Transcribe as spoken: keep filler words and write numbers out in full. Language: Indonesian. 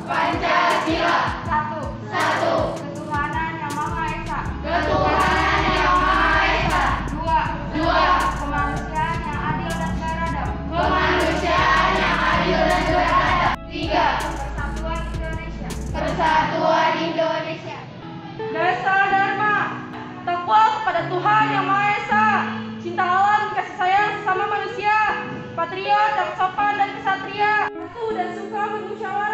Pancasila. Satu. Satu. Ketuhanan yang Maha Esa. Ketuhanan yang Maha Esa. Dua. Dua. Kemanusiaan yang adil dan beradab. Kemanusiaan yang adil dan beradab. Tiga. Persatuan Indonesia. Persatuan Indonesia. Dasar Dharma. Takwa kepada Tuhan yang Maha Esa. Cinta alam, kasih sayang sesama manusia. Patriot dan sopan dan kesatria. Patuh dan suka bermusyawarah.